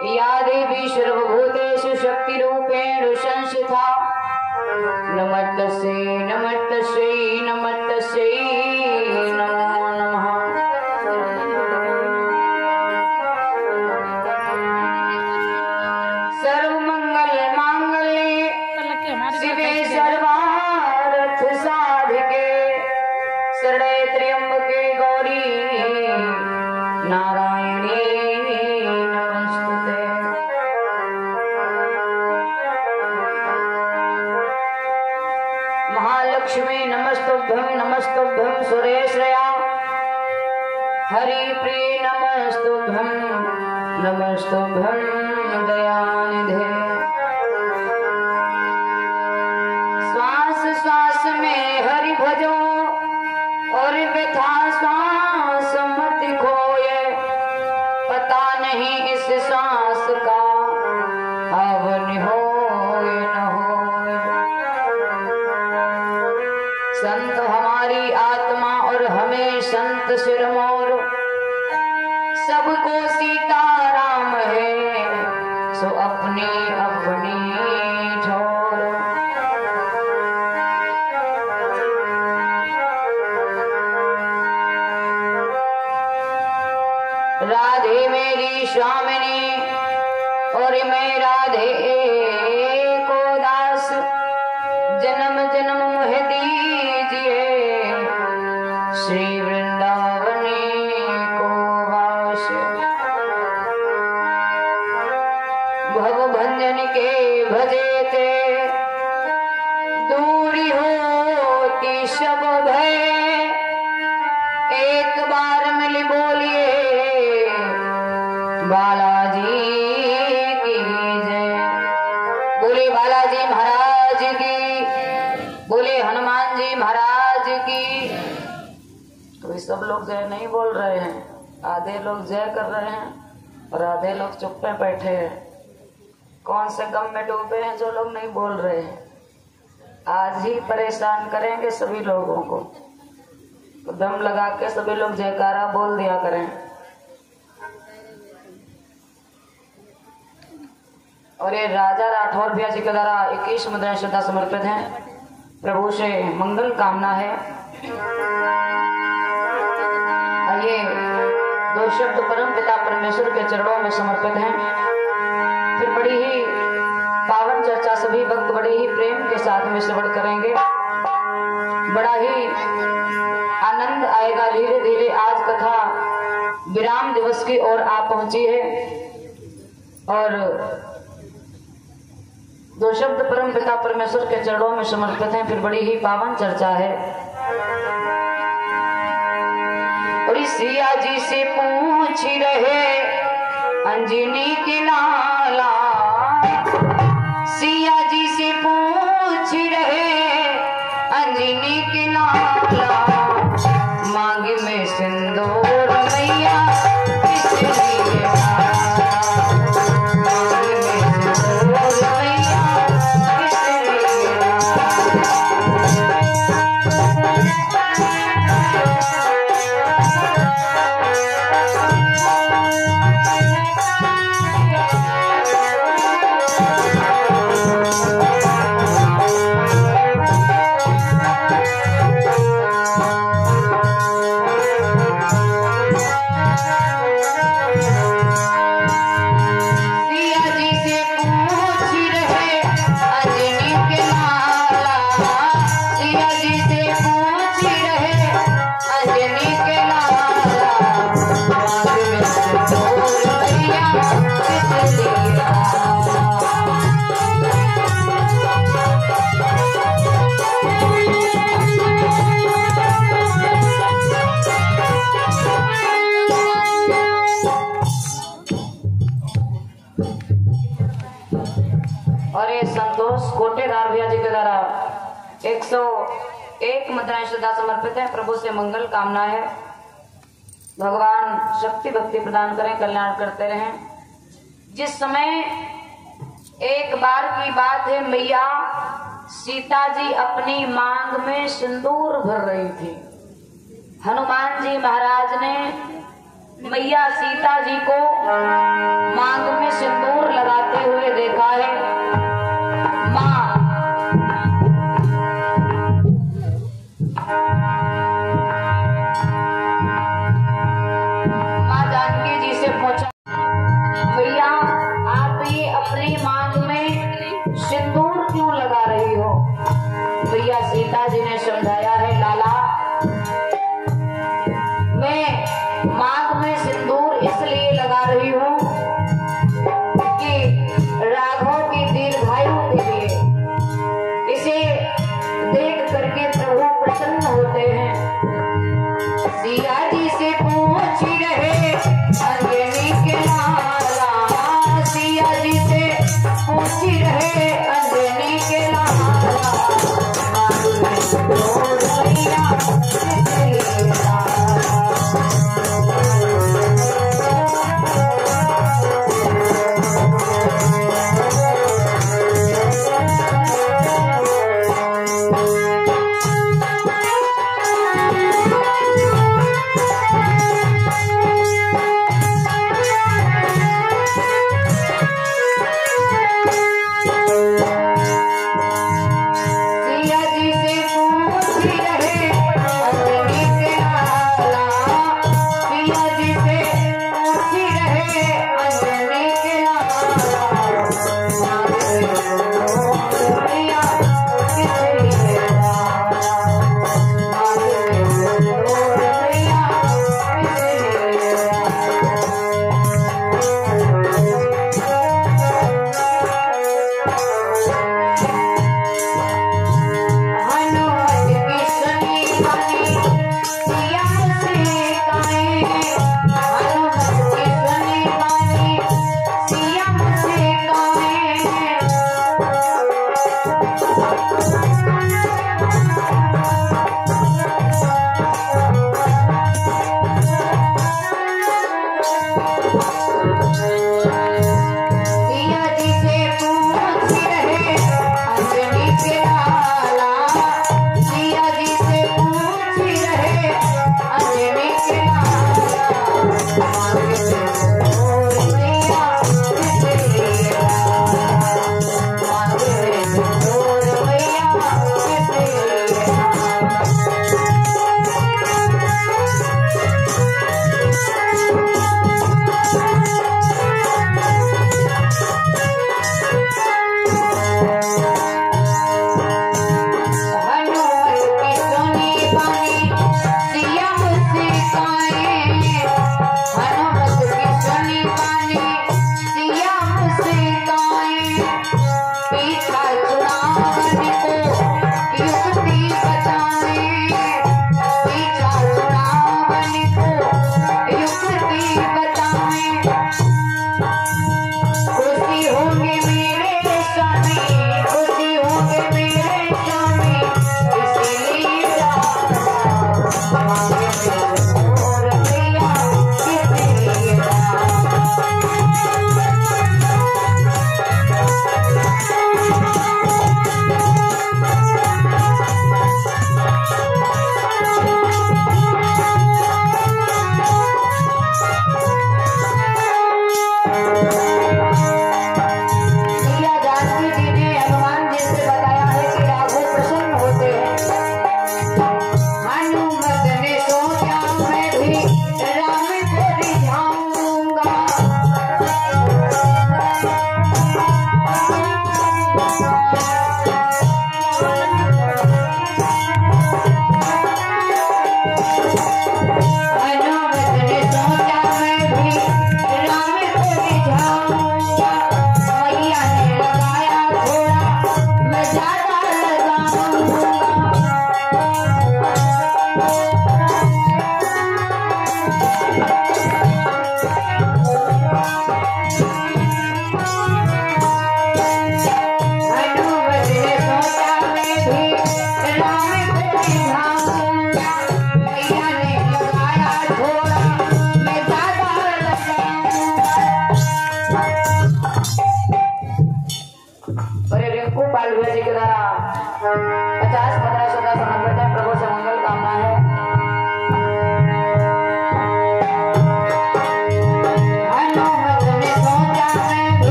या देवी सर्वभूतेषु शक्तिरूपेण संस्थिता नमस्तस्यै नमस्तस्यै नमस्तस्यै नमो नमः। सर्वमंगल मांगल्ये शिवे सर्वार्थ साधिके शरणे त्र्यंबके गौरी नारायणी नमस्तुते। महालक्ष्मी नमस्तुभ्यं नमस्तुभ्यं सुरेश्रया हरिप्रिये नमस्तुभ्यं नमस्तुभ्यं दयानिधे। श्वास श्वास में हरि भजो और व्यथा श्वास मत खोए, पता नहीं इस श्वास का हवन होए न होए। संत हमारी आत्मा और हमें संत सिरमौर, सबको सीताराम है सो अपनी अपनी ठोर। राधे मेरी स्वामिनी और मैं राधे को दास, जन्म जन्म मुझे दीजिए श्री वृंदावनी को वास। भव भंजन के भजे थे दूरी होती सब भय, एक बार मिली बोलिए बालाजी की जय। बोले बालाजी महाराज की, बोले हनुमान जी महाराज की। तो सब लोग जय नहीं बोल रहे हैं, आधे लोग जय कर रहे हैं और आधे लोग चुप में बैठे हैं। कौन से गम में डूबे हैं जो लोग नहीं बोल रहे हैं। आज ही परेशान करेंगे सभी लोगों को, तो दम लगा के सभी लोग जयकारा बोल दिया करें। और ये राजा राठौर भैया जी के द्वारा 21 मुद्राएं श्रद्धा समर्पित हैं। प्रभु से मंगल कामना है। ये दो शब्द परम पिता परमेश्वर के चरणों में समर्पित हैं। फिर बड़ी ही पावन चर्चा सभी भक्त बड़े ही प्रेम के साथ में श्रवण करेंगे। बड़ा ही आनंद आएगा। धीरे धीरे आज कथा विराम दिवस की ओर आ पहुंची है और दो शब्द परम पिता परमेश्वर के चरणों में समर्पित हैं। फिर बड़ी ही पावन चर्चा है। और सिया जी से पूछ रहे अंजनी के लाला, सिया जी से पूछ रहे अंजनी के लाला, मांग में सिंदूर मैया इसलिए भैया जी के द्वारा 101 मुद्राएं श्रद्धा समर्पित है। प्रभु से मंगल कामना है। भगवान शक्ति भक्ति प्रदान करें, कल्याण करते रहें। जिस समय एक बार की बात है, मैया सीता जी अपनी मांग में सिंदूर भर रही थी। हनुमान जी महाराज ने मैया सीता जी को मांग में सिंदूर लगाते हुए देखा है। माँ जानकी जी से पूछा, मैया आप ये अपनी मांग में सिंदूर क्यों लगा रही हो? मैया सीता जी ने समझाया है, लाला मैं मांग में सिंदूर इसलिए लगा रही हूँ कि राघव की दीर्घायु के लिए, इसे देख करके प्रभु प्रसन्न होते हैं। सिया जी से पूछ रहे अंजनी के लाला, सिया जी से पूछ रहे अंजनी के लाला, मांग में सिंदूर मैया इसलिए लाला।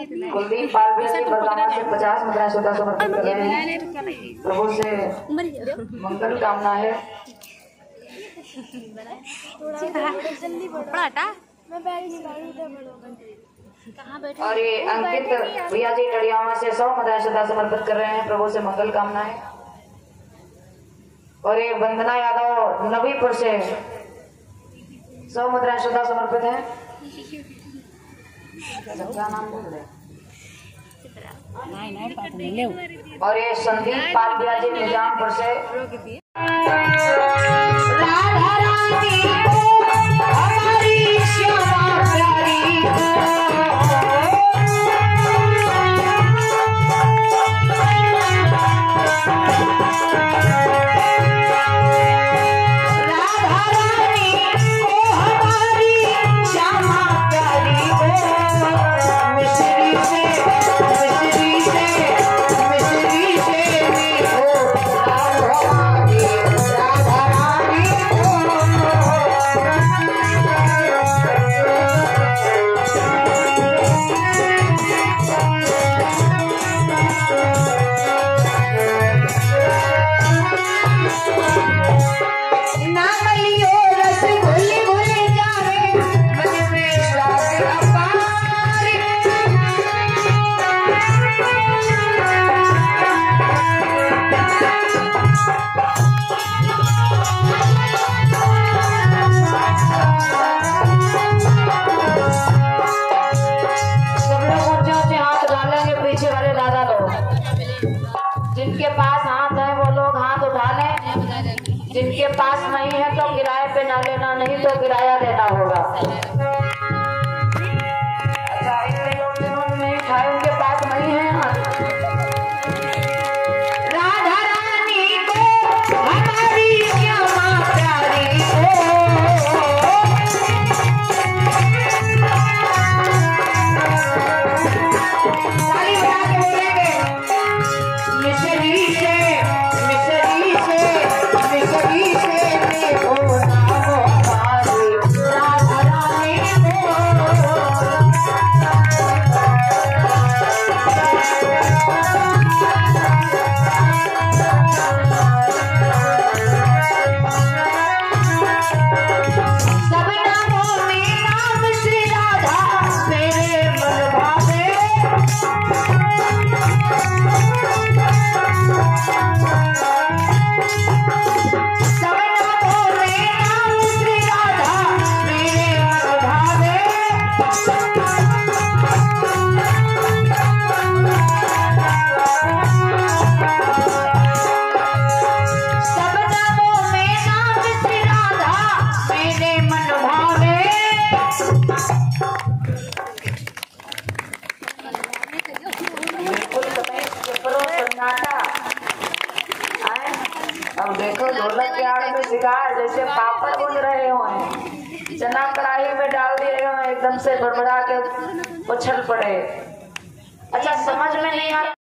कुलदीप पाल भैया जी बरगामा से 50 मुद्रा श्रद्धा समर्पित कर रहे हैं। प्रभु से मंगल कामना है। और ये अंकित भैया जी टड़ियावा से 100 मुद्रा श्रद्धा समर्पित कर रहे हैं। प्रभु से मंगल कामना है। और ये वंदना यादव नबीपुर से 100 मुद्रा श्रद्धा समर्पित है। क्या नाम बोल रहे? और ये संदीप पाल भैया जी निजामपुर से राधा रानी हमारी श्यामा प्यारी जिनके पास नहीं है तो किराए पे ना लेना, नहीं तो किराया देना होगा। अच्छा इतने लोग जिन्होंने नहीं खाए उनके पास नहीं है। राधा रानी को हमारी श्यामा प्यारी अब देखो ढोलक के आड़ में शिकार जैसे पापड़ बुन रहे हो, चना कढ़ाई में डाल दिए हो, एकदम से बड़बड़ा के उछल पड़े। अच्छा समझ में नहीं आ रहा।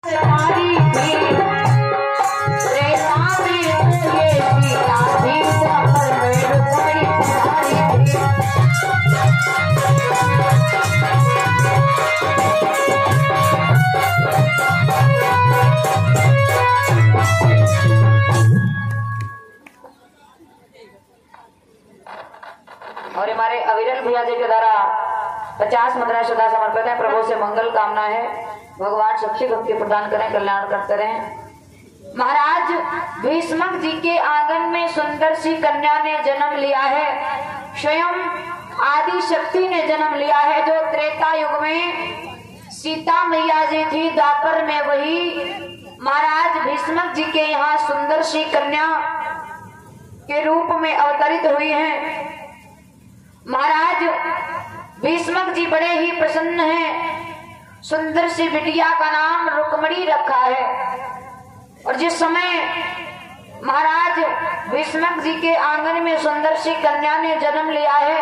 और हमारे अविरल भैया जी के द्वारा 50 मुद्रा श्रद्धा समर्पित है। प्रभु से मंगल कामना है। भगवान शक्ति भक्ति प्रदान करें, कल्याण करते रहें। महाराज भीष्मक जी के आंगन में सुंदर सी कन्या ने जन्म लिया है। स्वयं आदि शक्ति ने जन्म लिया है। जो त्रेता युग में सीता मैया जी थी, द्वापर में वही महाराज भीष्मक जी के यहाँ सुंदर सी कन्या के रूप में अवतरित हुई है। महाराज भीष्मक जी बड़े ही प्रसन्न हैं। सुंदर सी बिटिया का नाम रुक्मणी रखा है। और जिस समय महाराज भीष्मक जी के आंगन में सुंदर सी कन्या ने जन्म लिया है,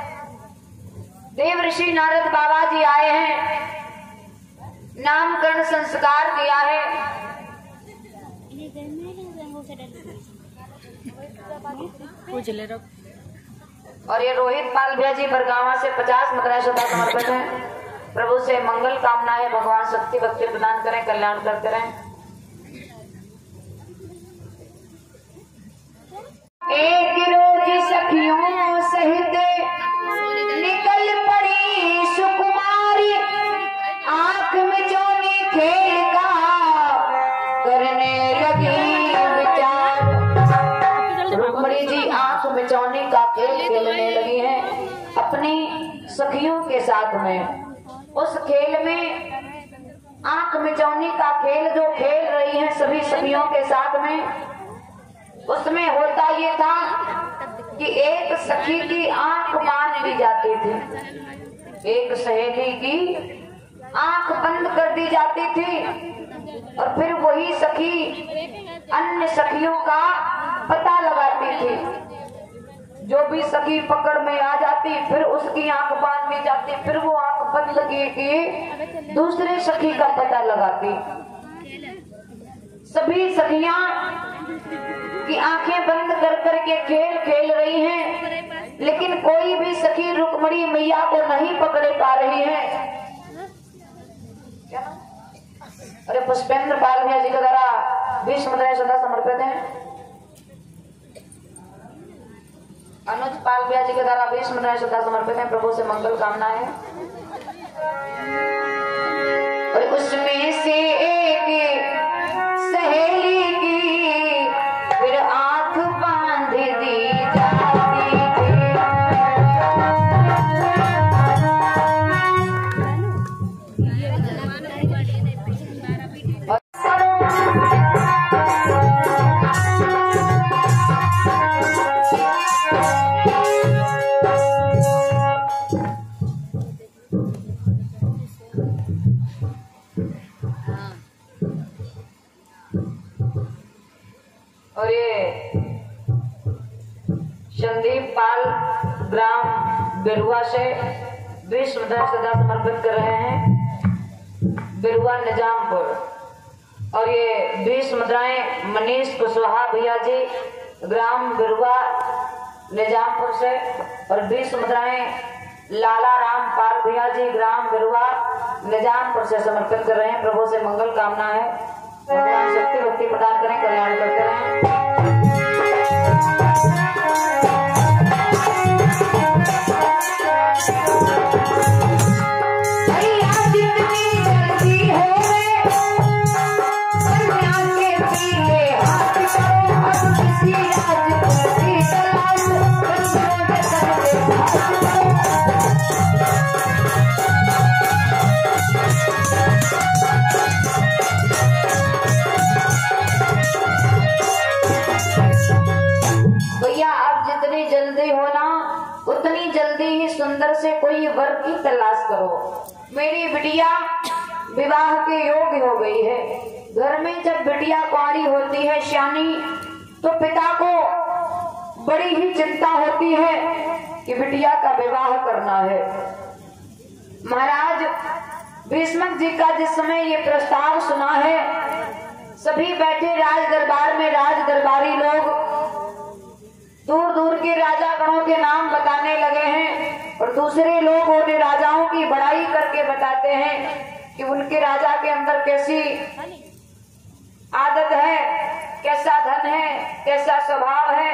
देव ऋषि नारद बाबा जी आए हैं, नामकरण संस्कार किया है। और ये रोहित पाल भैया जी बरगामा से 50 मुद्रा श्रद्धा समर्पित है। प्रभु से मंगल कामना है, भगवान शक्ति भक्ति प्रदान करें, कल्याण करते रहें। एक रोज सखियों सहित निकल पड़ी सुकुमारी, आंख में जोनी खेल का करने लगी विचार। रुक्मणी जी आंख में चौनी का खेल खेलने लगी है अपनी सखियों के साथ में। उस खेल में आंख में चौनी का खेल जो खेल रही है सभी सखियों के साथ में, उसमें होता ये था कि एक सखी की आंख बांध दी जाती थी, एक सहेली की आंख बंद कर दी जाती थी, और फिर वही सखी अन्य सखियों का पता लगाती थी। जो भी सखी पकड़ में आ जाती फिर उसकी आंख बांध दी जाती, फिर वो आंख बंद की दूसरे सखी का पता लगाती। सभी सखियां की आंखें बंद कर करके खेल खेल रही हैं, लेकिन कोई भी सखी रुक्मणी मैया को नहीं पकड़े पा रही है। अरे पुष्पेंद्र पाल भैया जी का द्वारा 20 मुद्राएं सदा समर्पित हैं। अनुज पाल भैया जी के द्वारा 20 मुद्राएं सदा समर्पित हैं। प्रभु से मंगल कामना है। और उसमें से एक सहेली की फिर आंख बांध दी जाती थी। और ये संदीप पाल ग्राम बिरुआ से 20 मुद्राएं सदा समर्पित कर रहे हैं, बिरुआ निजामपुर। और ये 20 मुद्राएं मनीष कुशवाहा भैया जी ग्राम बिरुआ निजामपुर से, और 20 मुद्राएं लाला राम पाल भैया जी ग्राम बिरुआ निजामपुर से समर्पित कर रहे हैं। प्रभु से मंगल कामना है, भगवान शक्ति भक्ति प्रदान करें, कल्याण करते रहें। उतनी जल्दी ही सुंदर से कोई वर की तलाश करो। मेरी बिटिया विवाह के योग्य हो गई है। घर में जब बिटिया कुंवारी होती है श्यानी, तो पिता को बड़ी ही चिंता होती है कि बिटिया का विवाह करना है। महाराज भीष्मक जी का जिस समय ये प्रस्ताव सुना है, सभी बैठे राज दरबार में राज दरबारी लोग दूर दूर के राजा गणों के नाम बताने लगे हैं, और दूसरे लोग उन्हें राजाओं की बड़ाई करके बताते हैं कि उनके राजा के अंदर कैसी आदत है, कैसा धन है, कैसा स्वभाव है।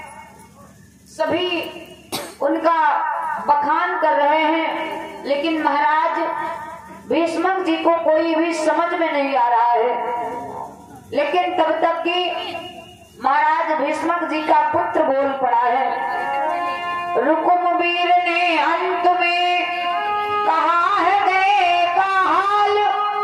सभी उनका बखान कर रहे हैं, लेकिन महाराज भीष्मक जी को कोई भी समझ में नहीं आ रहा है। लेकिन तब तक कि महाराज भीष्मक जी का पुत्र बोल पड़ा है। रुकुमवीर ने अंत में कहा है गए का हाल,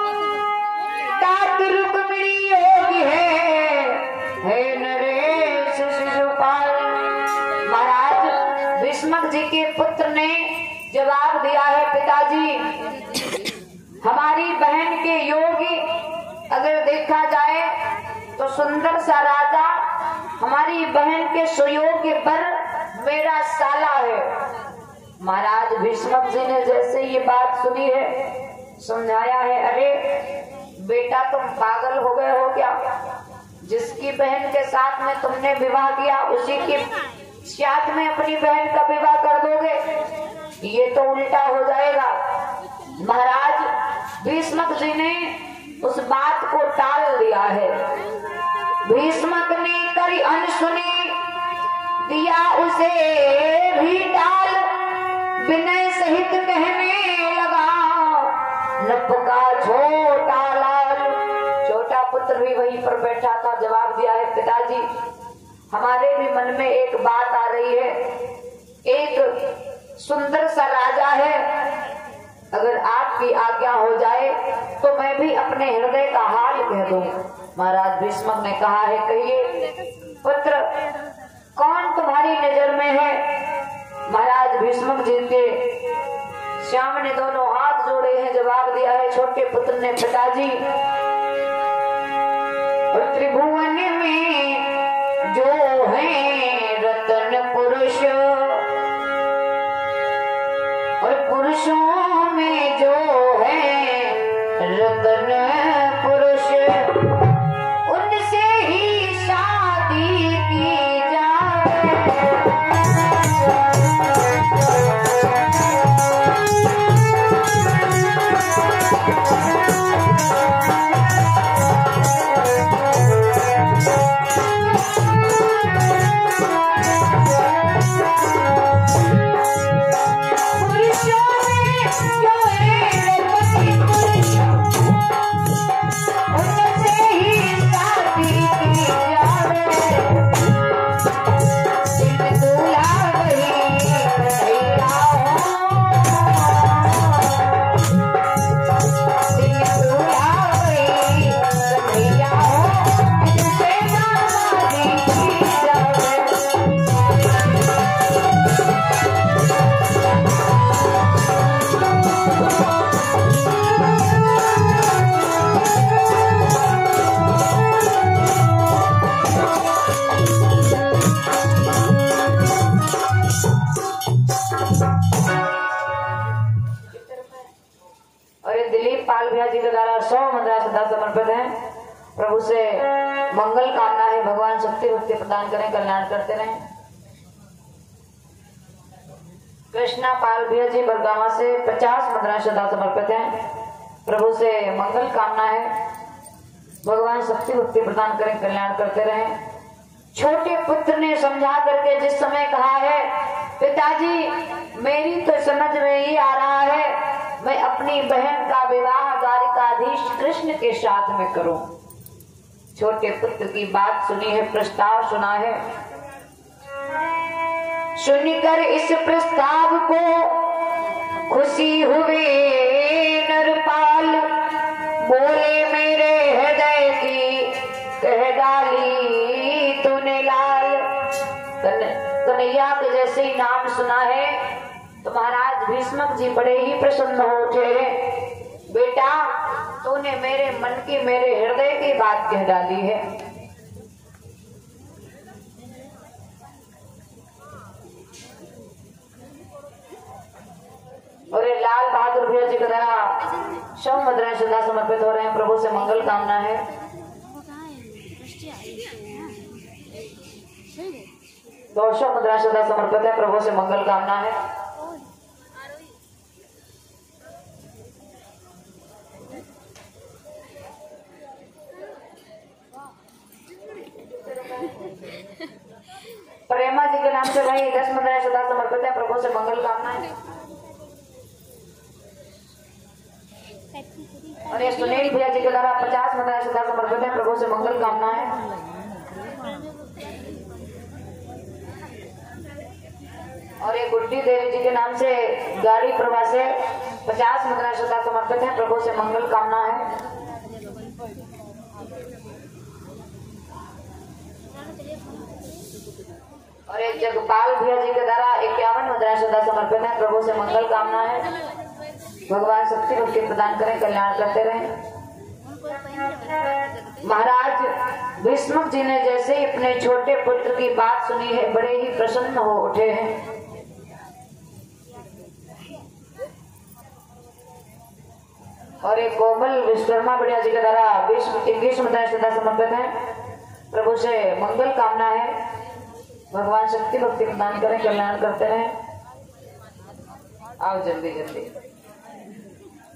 तात रुक्मिणी योगी है नरेश शिशुपाल। महाराज भीष्मक जी के पुत्र ने जवाब दिया है, पिताजी हमारी बहन के योगी अगर देखा जाए तो सुंदर सा राजा हमारी बहन के सुयोग्य पर मेरा साला है। महाराज भीष्मक जी ने जैसे ये बात सुनी है, समझाया है, अरे बेटा तुम पागल हो गए हो क्या? जिसकी बहन के साथ में तुमने विवाह किया उसी के साथ में अपनी बहन का विवाह कर दोगे? ये तो उल्टा हो जाएगा। महाराज भीष्मक जी ने उस बात को टाल दिया है। भीष्मक ने करी अनसुनी दिया उसे भी टाल, विनय सहित कहने लगा नपका छोटा लाल। छोटा पुत्र भी वहीं पर बैठा था, जवाब दिया है पिताजी हमारे भी मन में एक बात आ रही है। एक सुंदर सा राजा है, अगर आपकी आज्ञा हो जाए तो मैं भी अपने हृदय का हाल कह दूं। महाराज भीष्मक ने कहा है कहिए पुत्र कौन तुम्हारी नजर में है। महाराज भीष्मक जी के श्याम ने दोनों हाथ जोड़े हैं, जवाब दिया है छोटे पुत्र ने पिताजी त्रिभुवन में जो है रत्न पुरुष और पुरुषों में जो है रत्न पुरुष उनसे ही शादी की जाए। समर्पित है। प्रभु से मंगल कामना है, भगवान शक्ति भक्ति प्रदान करें, कल्याण करते रहें। कृष्णा पाल भैया जी बरगामा से 50 मुद्रा श्रद्धा समर्पित हैं। प्रभु से मंगल कामना है, भगवान शक्ति भक्ति प्रदान करें, कल्याण करते रहें। छोटे पुत्र ने समझा करके जिस समय कहा है पिताजी मेरी तो समझ में ही आ रहा है मैं अपनी बहन का विवाह द्वारिकाधीश कृष्ण के साथ में करूं। छोटे पुत्र की बात सुनी है, प्रस्ताव सुना है। सुनकर इस प्रस्ताव को खुशी हुए नरपाल, बोले मेरे हृदय की कह डाली तूने लाल। कन्हैया के जैसे ही नाम सुना है तो महाराज भीष्मक जी बड़े ही प्रसन्न हो उठे। बेटा तूने मेरे मन की मेरे हृदय की बात कह डाली है। और ये लाल बहादुर भैया जी के द्वारा शव मुद्राएं श्रद्धा समर्पित हो रहे हैं। प्रभु से मंगल कामना है। दो शव मुद्रा श्रद्धा समर्पित है। प्रभु से मंगल कामना है। प्रेमा जी के नाम से भाई 10 मुद्राएं श्रद्धा समर्पित है। प्रभु से मंगल कामना है। और ये सुनील भैया जी के द्वारा 50 मुद्राएं श्रद्धा समर्पित है। प्रभु से मंगल कामना है। और ये गुड्डी देवी जी के नाम से गाड़ी प्रभा से 50 मुद्राएं श्रद्धा समर्पित है। प्रभु से मंगल कामना है। और एक जगपाल भैया जी के द्वारा 51 मुद्राएं श्रद्धा समर्पित है। प्रभु से मंगल कामना है। भगवान शक्ति भक्ति प्रदान करें, कल्याण करते रहें। महाराज भीष्मक जी ने जैसे ही अपने छोटे पुत्र की बात सुनी है बड़े ही प्रसन्न हो उठे हैं। और एक कोमल विश्वकर्मा बढ़िया जी के द्वारा 20 मुद्राएं श्रद्धा समर्पित है। प्रभु से मंगल कामना है। भगवान शक्ति भक्ति प्रदान करें, कल्याण करते रहें। आओ जल्दी जल्दी।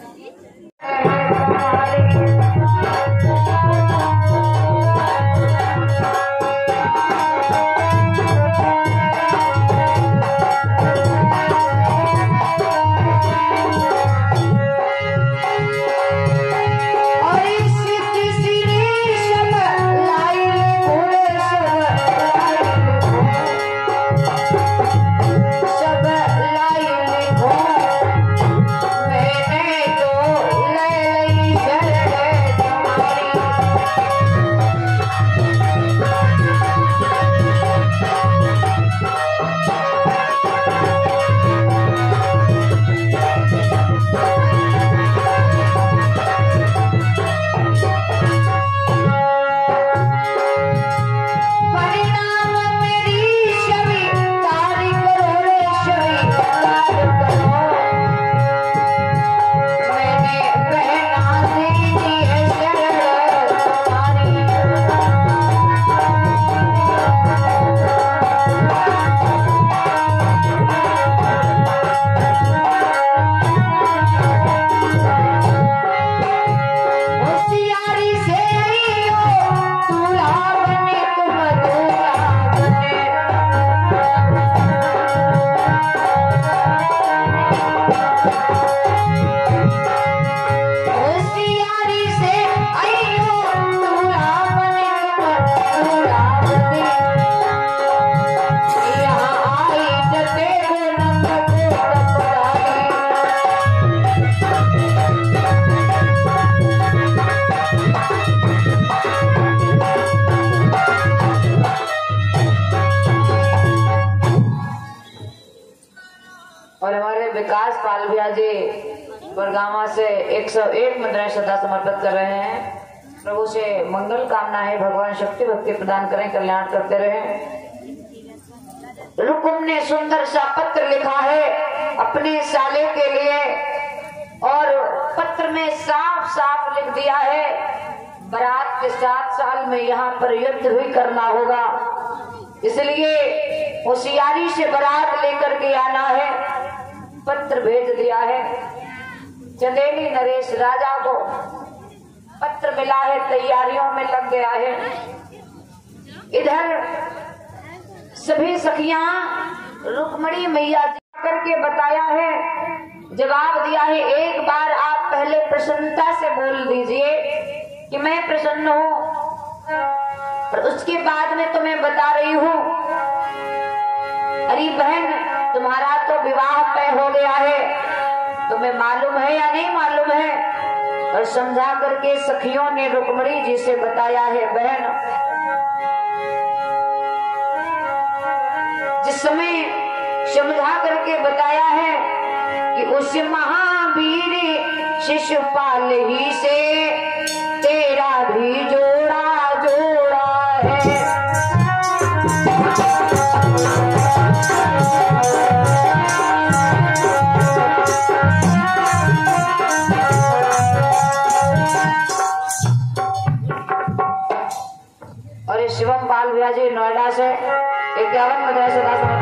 और हमारे विकास पाल भैया जी बरगामा से 101 मुद्राएं श्रद्धा समर्पित कर रहे हैं। प्रभु से मंगल कामना है, भगवान शक्ति भक्ति प्रदान करें, कल्याण करते रहें। रुकुम ने सुंदर सा पत्र लिखा है अपने साले के लिए और पत्र में साफ साफ लिख दिया है बारात के 7 साल में यहाँ पर युद्ध भी करना होगा, इसलिए होशियारी से बारात लेकर के आना है। पत्र भेज दिया है। चंदेली नरेश राजा को पत्र मिला है, तैयारियों में लग गया है। इधर सभी सखियां रुक्मणी मैया जी करके बताया है, जवाब दिया है। एक बार आप पहले प्रसन्नता से बोल दीजिए कि मैं प्रसन्न हूँ, और उसके बाद में तुम्हें बता रही हूँ। अरे बहन, तुम्हारा तो विवाह तय हो गया है, तुम्हें मालूम है या नहीं मालूम है? और समझा करके सखियों ने रुक्मणी जी से बताया है। बहन, जिस समय समझा करके बताया है कि उस महावीर शिशुपाल ही से तेरा भी जोड़ा जोड़ा है। और शिवम पाल भैया जी नोएडा से 51 मुद्राएं श्रद्धा